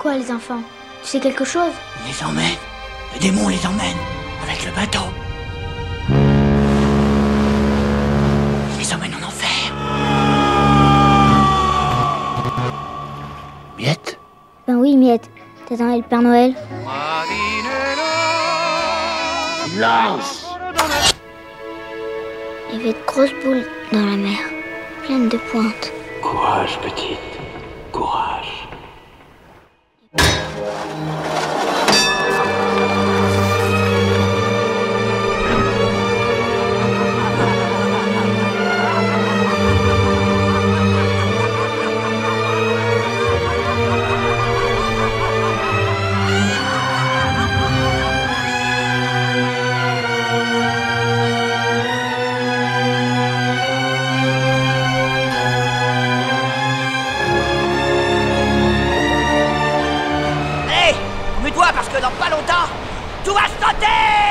quoi les enfants? Tu sais quelque chose? On les emmène. Le démon les emmène. Avec le bateau. Il les emmène en enfer. Miette? Ben oui, Miette. T'attendais le Père Noël? Lance! Il y avait de grosses boules dans la mer, pleines de pointes. Courage, petite. Courage. Allez, remue-toi parce que dans pas longtemps, tout va se noter!